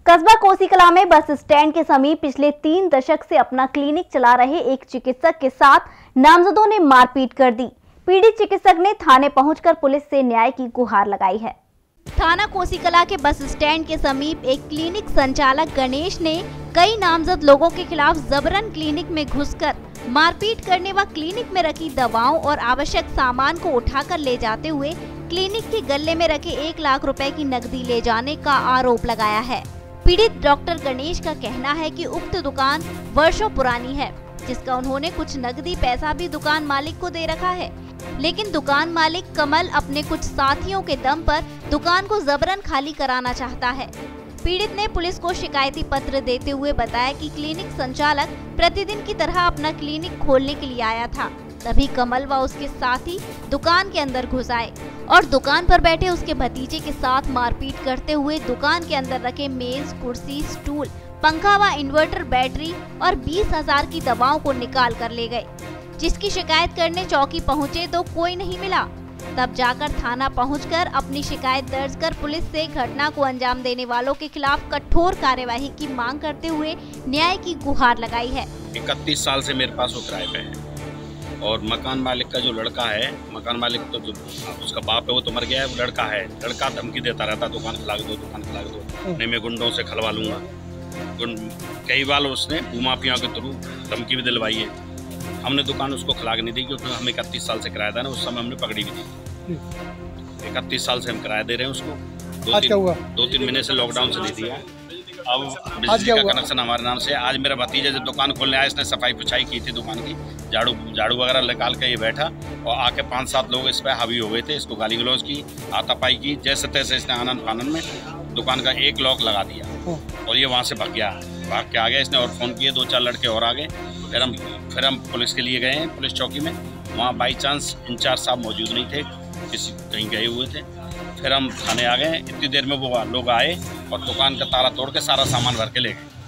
कस्बा कोसीकला में bus stand के समीप पिछले 3 दशक से अपना क्लिनिक चला रहे एक चिकित्सक के साथ नामजदों ने मारपीट कर दी। पीड़ित चिकित्सक ने थाने पहुंचकर पुलिस से न्याय की गुहार लगाई है। थाना कोसीकला के बस स्टैंड के समीप एक क्लिनिक संचालक गणेश ने कई नामजद लोगों के खिलाफ जबरन क्लिनिक में घुसकर मारपीट करने व क्लिनिक में रखी दवाओं और आवश्यक सामान को उठाकर ले जाते हुए क्लिनिक के गल्ले में रखे 1 लाख रुपए की नकदी ले जाने का आरोप लगाया है। पीड़ित डॉक्टर गणेश का कहना है कि उक्त दुकान वर्षों पुरानी है, जिसका उन्होंने कुछ नकदी पैसा भी दुकान मालिक को दे रखा है, लेकिन दुकान मालिक कमल अपने कुछ साथियों के दम पर दुकान को जबरन खाली कराना चाहता है। पीड़ित ने पुलिस को शिकायती पत्र देते हुए बताया कि क्लिनिक संचालक प्रतिदिन की तरह अपना क्लिनिक खोलने के लिए आया था। तभी कमल व उसके साथी दुकान के अंदर घुस आए और दुकान पर बैठे उसके भतीजे के साथ मारपीट करते हुए दुकान के अंदर रखे मेज, कुर्सी, स्टूल, पंखा व इन्वर्टर बैटरी और 20,000 की दवाओं को निकाल कर ले गए। जिसकी शिकायत करने चौकी पहुंचे तो कोई नहीं मिला। तब जाकर थाना पहुंचकर अपनी शिकायत दर्ज कर पुलिस से घटना को अंजाम देने वालों के खिलाफ कठोर कार्यवाही की मांग करते हुए न्याय की गुहार लगाई है। 31 साल से मेरे पास वो किराए पे है और मकान मालिक का जो लड़का है, मकान मालिक तो जो उसका बाप है वो तो मर गया है, वो लड़का है, लड़का धमकी देता रहता, दुकान खिला दो, दुकान खिला दो, नहीं मैं गुंडों से खलवा लूंगा। कई बार उसने भूमाफिया के थ्रू धमकी भी दिलवाई है। हमने दुकान उसको खिला के नहीं दी क्योंकि हम 31 साल से किराया था ना, उस समय हमने पकड़ी भी थी। 31 साल से हम किराया दे रहे हैं उसको। 2-3 महीने से लॉकडाउन से नहीं दिया। अब बिजली का कनेक्शन हमारे नाम से। आज मेरा भतीजा जब दुकान खोलने आया, इसने सफाई पुछाई की थी दुकान की, झाड़ू वगैरह निकाल के ये बैठा और आके 5-7 लोग इस पर हावी हो गए थे। इसको गाली गलौज की, हाथापाई की, जैसे तैसे इसने आनंद फानंद में दुकान का एक लॉक लगा दिया और ये वहाँ से भाग के आ गया इसने। और फ़ोन किए, 2-4 लड़के और आ गए। फिर हम पुलिस के लिए गए हैं, पुलिस चौकी में। वहाँ बाई चांस इंचार्ज साहब मौजूद नहीं थे, कहीं गए हुए थे। फिर हम थाने आ गए। इतनी देर में वो लोग आए और दुकान का ताला तोड़ के सारा सामान भर के ले गए।